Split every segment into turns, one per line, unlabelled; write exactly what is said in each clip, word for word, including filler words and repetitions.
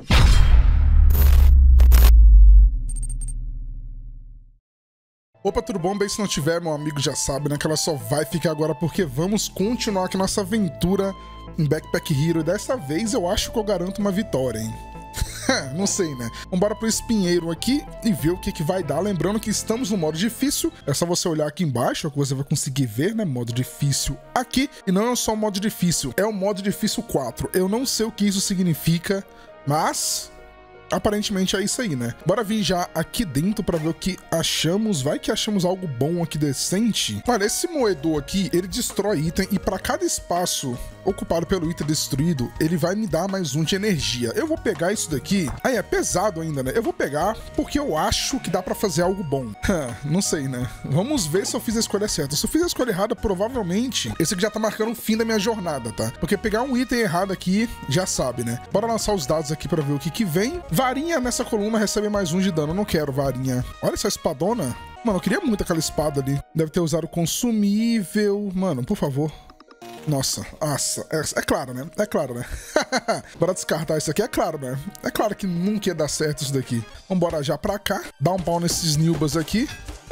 Opa, tudo bom? Bem, se não tiver, meu amigo já sabe, né, que ela só vai ficar agora porque vamos continuar aqui nossa aventura em Backpack Hero. E dessa vez eu acho que eu garanto uma vitória, hein? Não sei, né? Vambora pro espinheiro aqui e ver o que que vai dar. Lembrando que estamos no modo difícil. É só você olhar aqui embaixo, é o que você vai conseguir ver, né? Modo difícil aqui. E não é só o modo difícil, é o modo difícil quatro. Eu não sei o que isso significa, mas... aparentemente é isso aí, né? Bora vir já aqui dentro pra ver o que achamos. Vai que achamos algo bom aqui, decente. Olha, esse moedor aqui, ele destrói item e pra cada espaço ocupado pelo item destruído, ele vai me dar mais um de energia. Eu vou pegar isso daqui. Aí, é pesado ainda, né? Eu vou pegar porque eu acho que dá pra fazer algo bom. Não sei, né? Vamos ver se eu fiz a escolha certa. Se eu fiz a escolha errada, provavelmente esse aqui já tá marcando o fim da minha jornada, tá? Porque pegar um item errado aqui, já sabe, né? Bora lançar os dados aqui pra ver o que que vem. Varinha nessa coluna recebe mais um de dano. Eu não quero varinha. Olha essa espadona. Mano, eu queria muito aquela espada ali. Deve ter usado consumível. Mano, por favor. Nossa, nossa. É, é claro, né? É claro, né? Bora descartar isso aqui. É claro, né? É claro que nunca ia dar certo isso daqui. Vambora já pra cá. Dar um pau nesses Nilbas aqui.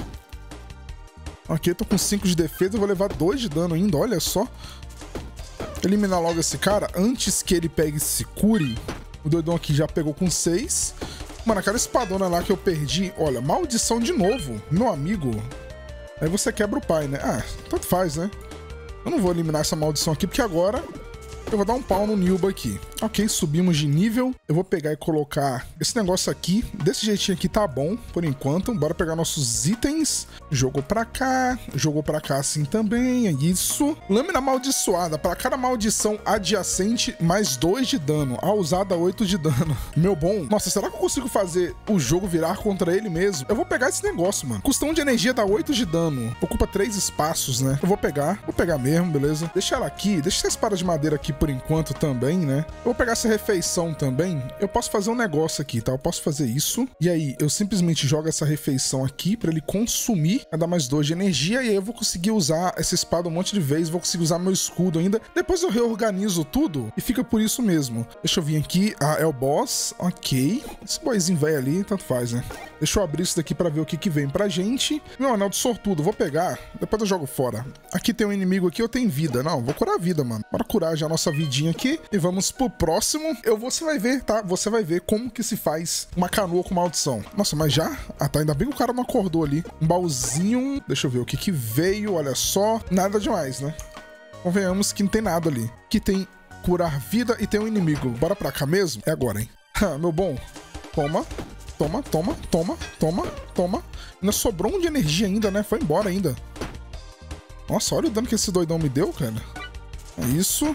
Ok, tô com cinco de defesa. Eu vou levar dois de dano ainda. Olha só. Eliminar logo esse cara antes que ele pegue e se cure. O doidão aqui já pegou com seis. Mano, aquela espadona lá que eu perdi. Olha, maldição de novo. Meu amigo. Aí você quebra o pai, né? Ah, tanto faz, né? Eu não vou eliminar essa maldição aqui, porque agora eu vou dar um pau no Nilba aqui. Ok, subimos de nível. Eu vou pegar e colocar esse negócio aqui. Desse jeitinho aqui tá bom, por enquanto. Bora pegar nossos itens. Jogou pra cá. Jogou pra cá assim também. É isso. Lâmina amaldiçoada. Pra cada maldição adjacente, mais dois de dano. A usada, oito de dano. Meu bom. Nossa, será que eu consigo fazer o jogo virar contra ele mesmo? Eu vou pegar esse negócio, mano. Custão de energia dá oito de dano. Ocupa três espaços, né? Eu vou pegar. Vou pegar mesmo, beleza? Deixa ela aqui. Deixa essa espada de madeira aqui por enquanto também, né? Eu vou pegar essa refeição também. Eu posso fazer um negócio aqui, tá? Eu posso fazer isso. E aí, eu simplesmente jogo essa refeição aqui pra ele consumir. Vai dar mais dois de energia. E aí eu vou conseguir usar essa espada um monte de vezes. Vou conseguir usar meu escudo ainda. Depois eu reorganizo tudo. E fica por isso mesmo. Deixa eu vir aqui. Ah, é o boss. Ok. Esse boyzinho velho ali, tanto faz, né? Deixa eu abrir isso daqui pra ver o que que vem pra gente. Meu anel de sortudo. Vou pegar. Depois eu jogo fora. Aqui tem um inimigo aqui. Eu tenho vida. Não, vou curar a vida, mano. Bora curar já a nossa vidinha aqui. E vamos pro próximo. Eu, você vai ver, tá? Você vai ver como que se faz uma canoa com maldição. Nossa, mas já? Ah, tá. Ainda bem que o cara não acordou ali. Um baúzinho. Deixa eu ver o que que veio. Olha só. Nada demais, né? Convenhamos que não tem nada ali. Que tem curar vida e tem um inimigo. Bora pra cá mesmo? É agora, hein? Ah, meu bom. Toma. Toma, toma, toma, toma, toma. Ainda sobrou um de energia ainda, né? Foi embora ainda. Nossa, olha o dano que esse doidão me deu, cara. É isso.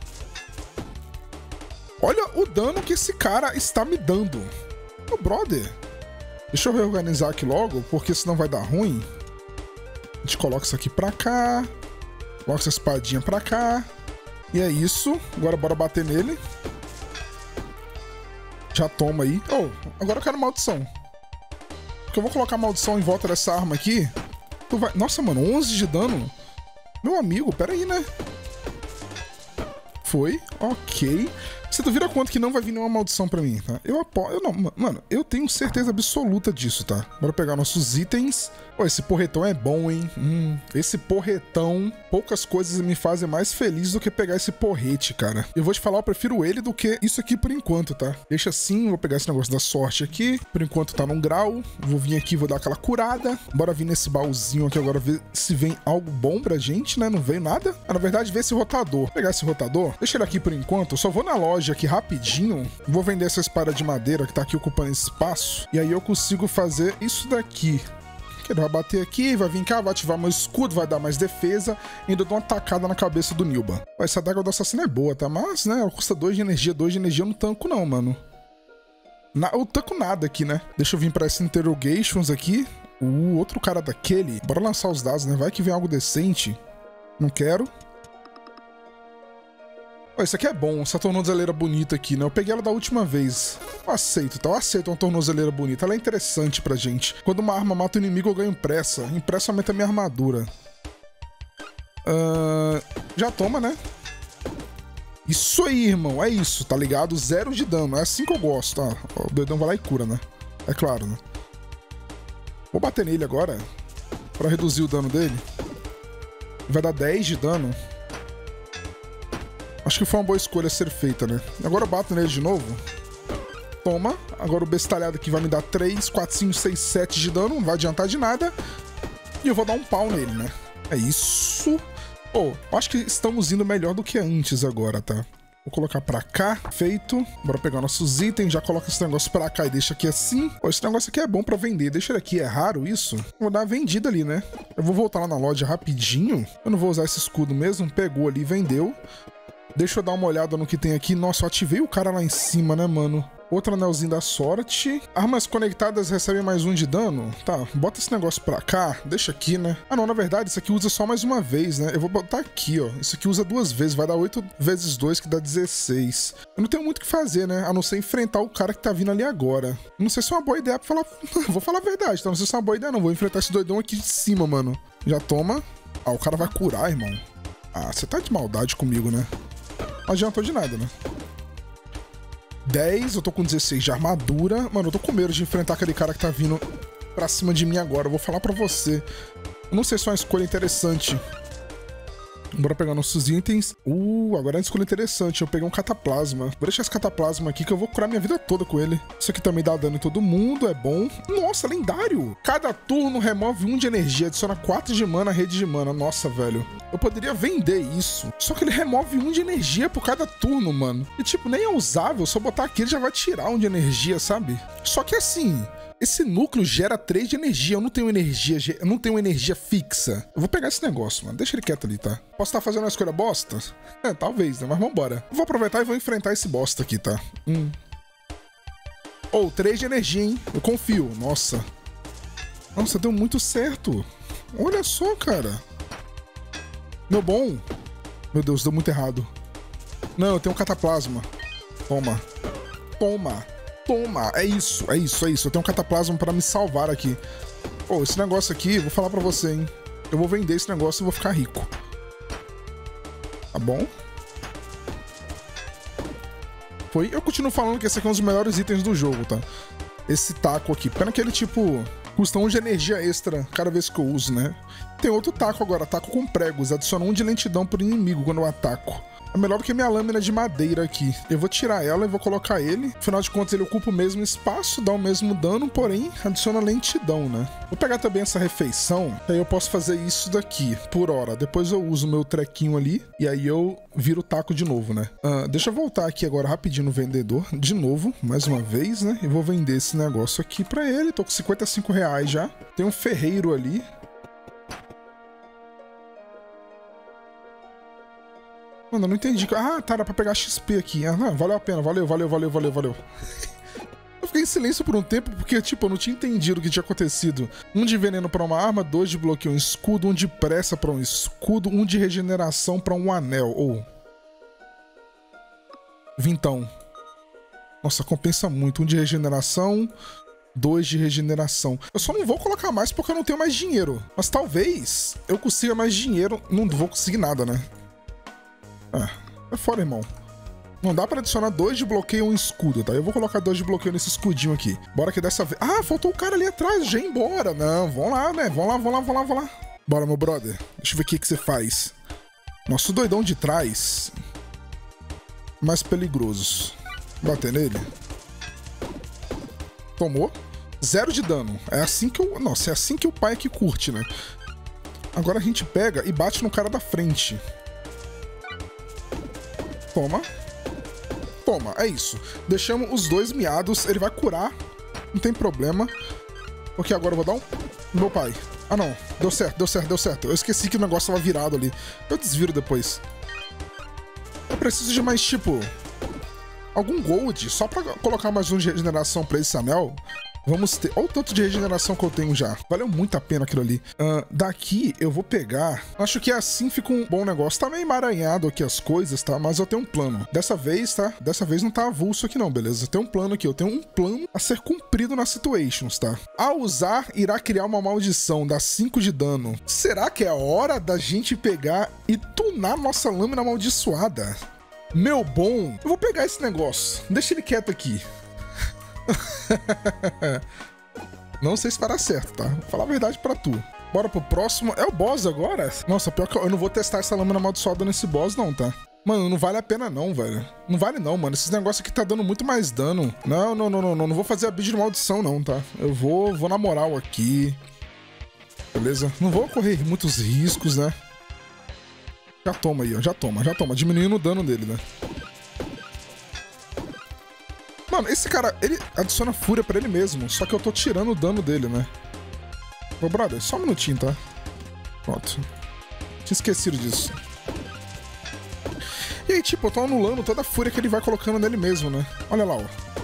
Olha o dano que esse cara está me dando. Meu brother. Deixa eu reorganizar aqui logo, porque senão vai dar ruim. A gente coloca isso aqui pra cá. Coloca essa espadinha pra cá. E é isso. Agora bora bater nele. Já toma aí. Oh, agora eu quero maldição. Porque eu vou colocar maldição em volta dessa arma aqui. Tu vai... Nossa, mano, onze de dano. Meu amigo, pera aí, né? Foi, ok. Você duvida quanto que não vai vir nenhuma maldição pra mim, tá? Eu apoio... Eu não, mano, eu tenho certeza absoluta disso, tá? Bora pegar nossos itens. Pô, esse porretão é bom, hein? Hum, esse porretão... Poucas coisas me fazem mais feliz do que pegar esse porrete, cara. Eu vou te falar, eu prefiro ele do que isso aqui por enquanto, tá? Deixa assim, vou pegar esse negócio da sorte aqui. Por enquanto tá num grau. Vou vir aqui, vou dar aquela curada. Bora vir nesse baúzinho aqui agora, ver se vem algo bom pra gente, né? Não veio nada. Ah, na verdade, ver esse rotador. Vou pegar esse rotador. Deixa ele aqui por enquanto. Eu só vou na loja aqui rapidinho. Vou vender essa espada de madeira que tá aqui ocupando espaço. E aí eu consigo fazer isso daqui. Ele vai bater aqui, vai vir cá, vai ativar meu escudo, vai dar mais defesa. E ainda dou uma tacada na cabeça do Nilba. Essa daga do assassino é boa, tá? Mas, né, ela custa dois de energia. dois de energia eu não tanco não, mano. Na, eu tanco nada aqui, né? Deixa eu vir pra esse interrogations aqui. O outro cara daquele. Bora lançar os dados, né? Vai que vem algo decente. Não quero. Ó, isso aqui é bom, essa tornozeleira bonita aqui, né? Eu peguei ela da última vez. Eu aceito, tá? Eu aceito uma tornozeleira bonita. Ela é interessante pra gente. Quando uma arma mata o inimigo, eu ganho impressa. Impressa aumenta a minha armadura. Uh, já toma, né? Isso aí, irmão. É isso, tá ligado? Zero de dano. É assim que eu gosto, tá? O doidão vai lá e cura, né? É claro, né? Vou bater nele agora pra reduzir o dano dele. Vai dar dez de dano. Acho que foi uma boa escolha a ser feita, né? Agora eu bato nele de novo. Toma. Agora o bestalhado aqui vai me dar três, quatro, cinco, seis, sete de dano. Não vai adiantar de nada. E eu vou dar um pau nele, né? É isso. Pô, oh, acho que estamos indo melhor do que antes agora, tá? Vou colocar pra cá. Feito. Bora pegar nossos itens. Já coloca esse negócio pra cá e deixa aqui assim. Pô, esse negócio aqui é bom pra vender. Deixa ele aqui. É raro isso. Vou dar uma vendida ali, né? Eu vou voltar lá na loja rapidinho. Eu não vou usar esse escudo mesmo. Pegou ali, vendeu. Deixa eu dar uma olhada no que tem aqui. Nossa, eu ativei o cara lá em cima, né, mano? Outro anelzinho da sorte. Armas conectadas recebem mais um de dano. Tá, bota esse negócio pra cá. Deixa aqui, né? Ah, não, na verdade, isso aqui usa só mais uma vez, né? Eu vou botar aqui, ó. Isso aqui usa duas vezes. Vai dar oito vezes dois, que dá dezesseis. Eu não tenho muito o que fazer, né? A não ser enfrentar o cara que tá vindo ali agora. Não sei se é uma boa ideia pra falar... Vou falar a verdade, tá? Não sei se é uma boa ideia, não. Vou enfrentar esse doidão aqui de cima, mano. Já toma. Ah, o cara vai curar, irmão. Ah, você tá de maldade comigo, né? Não adiantou de nada, né? dez, eu tô com dezesseis de armadura. Mano, eu tô com medo de enfrentar aquele cara que tá vindo pra cima de mim agora. Eu vou falar pra você. Eu não sei se é uma escolha interessante. Bora pegar nossos itens. Uh, agora é uma escolha interessante. Eu peguei um cataplasma. Vou deixar esse cataplasma aqui que eu vou curar minha vida toda com ele. Isso aqui também dá dano em todo mundo, é bom. Nossa, lendário! Cada turno remove um de energia, adiciona quatro de mana à rede de mana. Nossa, velho. Eu poderia vender isso. Só que ele remove um de energia por cada turno, mano. E tipo, nem é usável. Se eu botar aqui, ele já vai tirar um de energia, sabe? Só que assim... Esse núcleo gera três de energia. Eu não tenho energia, eu não tenho energia fixa. Eu vou pegar esse negócio, mano. Deixa ele quieto ali, tá? Posso estar fazendo uma escolha bosta? É, talvez, né? Mas vambora. Eu vou aproveitar e vou enfrentar esse bosta aqui, tá? Hum. Oh, três de energia, hein? Eu confio. Nossa. Nossa, deu muito certo. Olha só, cara. Meu bom. Meu Deus, deu muito errado. Não, eu tenho um cataplasma. Toma. Toma. Toma, é isso, é isso, é isso. Eu tenho um cataplasma pra me salvar aqui. Pô, esse negócio aqui, vou falar pra você, hein. Eu vou vender esse negócio e vou ficar rico. Tá bom? Foi. Eu continuo falando que esse aqui é um dos melhores itens do jogo, tá? Esse taco aqui. Pena que ele, tipo, custa um de energia extra cada vez que eu uso, né? Tem outro taco agora, taco com pregos. Adiciona um de lentidão pro inimigo quando eu ataco. É melhor do que minha lâmina de madeira aqui. Eu vou tirar ela e vou colocar ele. Afinal de contas, ele ocupa o mesmo espaço, dá o mesmo dano, porém adiciona lentidão, né? Vou pegar também essa refeição, aí eu posso fazer isso daqui, por hora. Depois eu uso o meu trequinho ali, e aí eu viro o taco de novo, né? Uh, deixa eu voltar aqui agora rapidinho no vendedor, de novo, mais uma vez, né? E vou vender esse negócio aqui pra ele. Tô com cinquenta e cinco reais já. Tem um ferreiro ali. Mano, eu não entendi. Ah, tá, dá pra pegar X P aqui. Ah, não, valeu a pena. Valeu, valeu, valeu, valeu, valeu. Eu fiquei em silêncio por um tempo porque, tipo, eu não tinha entendido o que tinha acontecido. Um de veneno pra uma arma, dois de bloqueio um escudo, um de pressa pra um escudo, um de regeneração pra um anel. Ou... Oh. Vintão. Nossa, compensa muito. Um de regeneração, dois de regeneração. Eu só não vou colocar mais porque eu não tenho mais dinheiro. Mas talvez eu consiga mais dinheiro. Não vou conseguir nada, né? Ah, é fora, irmão. Não dá pra adicionar dois de bloqueio e um escudo, tá? Eu vou colocar dois de bloqueio nesse escudinho aqui. Bora que dessa vez... Ah, faltou o cara ali atrás, já ia embora. Não, vamos lá, né? Vamos lá, vamos lá, vamos lá, vamos lá. Bora, meu brother. Deixa eu ver o que que você faz. Nosso doidão de trás. Mais perigosos. Bater nele. Tomou. Zero de dano. É assim que eu... Nossa, é assim que o pai aqui curte, né? Agora a gente pega e bate no cara da frente. Toma. Toma, é isso. Deixamos os dois miados. Ele vai curar. Não tem problema. Porque agora eu vou dar um... Meu pai. Ah, não. Deu certo, deu certo, deu certo. Eu esqueci que o negócio tava virado ali. Eu desviro depois. Eu preciso de mais, tipo... algum gold. Só pra colocar mais um de regeneração pra esse anel. Vamos ter... Olha o tanto de regeneração que eu tenho já. Valeu muito a pena aquilo ali. Uh, daqui eu vou pegar... Acho que assim fica um bom negócio. Tá meio emaranhado aqui as coisas, tá? Mas eu tenho um plano. Dessa vez, tá? Dessa vez não tá avulso aqui não, beleza? Eu tenho um plano aqui. Eu tenho um plano a ser cumprido nas situations, tá? Ao usar, irá criar uma maldição. Dá cinco de dano. Será que é a hora da gente pegar e tunar nossa lâmina amaldiçoada? Meu bom, eu vou pegar esse negócio. Deixa ele quieto aqui. Não sei se fará certo, tá? Vou falar a verdade pra tu. Bora pro próximo. É o boss agora? Nossa, pior que eu não vou testar essa lâmina amaldiçoada nesse boss não, tá? Mano, não vale a pena não, velho. Não vale não, mano. Esses negócios aqui tá dando muito mais dano. Não, não, não, não, não. Não vou fazer a build de maldição não, tá? Eu vou, vou na moral aqui. Beleza? Não vou correr muitos riscos, né? Já toma aí, ó. Já toma, já toma. Diminuindo o dano dele, né? Mano, esse cara, ele adiciona fúria pra ele mesmo. Só que eu tô tirando o dano dele, né? Ô, brother, só um minutinho, tá? Pronto. Tinha esquecido disso. E aí, tipo, eu tô anulando toda a fúria que ele vai colocando nele mesmo, né? Olha lá, ó.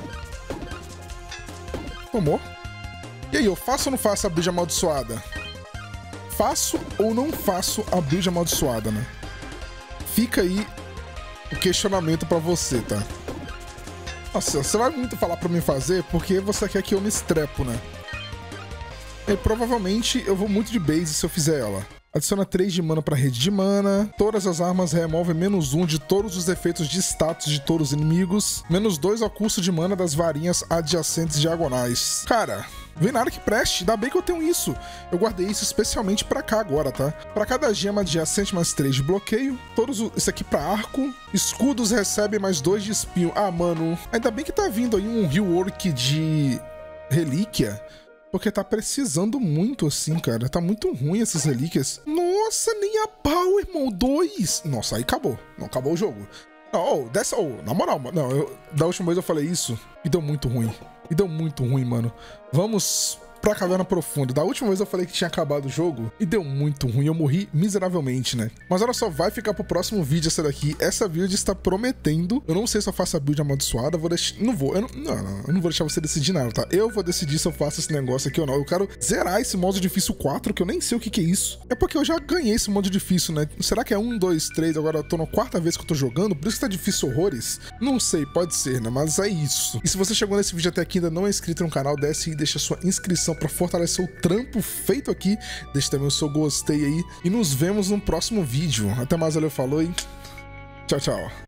Tomou. E aí, eu faço ou não faço a build amaldiçoada? Faço ou não faço a build amaldiçoada, né? Fica aí o questionamento pra você, tá? Nossa, você vai muito falar pra mim fazer porque você quer que eu me estrepo, né? E provavelmente eu vou muito de base se eu fizer ela. Adiciona três de mana pra rede de mana. Todas as armas removem menos um de todos os efeitos de status de todos os inimigos. Menos dois ao custo de mana das varinhas adjacentes diagonais. Cara, vem nada que preste. Ainda bem que eu tenho isso. Eu guardei isso especialmente pra cá agora, tá? Pra cada gema adjacente, mais três de bloqueio. Todos o... Isso aqui pra arco. Escudos recebem mais dois de espinho. Ah, mano. Ainda bem que tá vindo aí um rework de relíquia. Porque tá precisando muito assim, cara. Tá muito ruim essas relíquias. Nossa, nem a pau, irmão. Dois. Nossa, aí acabou. Não, acabou o jogo. Não, oh, dessa... Oh, na moral, mano. Não, eu, da última vez eu falei isso e deu muito ruim. E deu muito ruim, mano. Vamos pra Caverna Profunda. Da última vez eu falei que tinha acabado o jogo e deu muito ruim. Eu morri miseravelmente, né? Mas olha só, vai ficar pro próximo vídeo essa daqui. Essa build está prometendo. Eu não sei se eu faço a build amaldiçoada. Vou deixar... Não vou. Eu não... Não, não. Eu não vou deixar você decidir nada, tá? Eu vou decidir se eu faço esse negócio aqui ou não. Eu quero zerar esse modo difícil quatro, que eu nem sei o que que é isso. É porque eu já ganhei esse modo difícil, né? Será que é um, dois, três? Agora eu tô na quarta vez que eu tô jogando. Por isso que tá difícil horrores? Não sei, pode ser, né? Mas é isso. E se você chegou nesse vídeo até aqui e ainda não é inscrito no canal, desce e deixa sua inscrição pra fortalecer o trampo feito aqui. Deixa também o seu gostei aí. E nos vemos no próximo vídeo. Até mais, valeu, falou e tchau, tchau.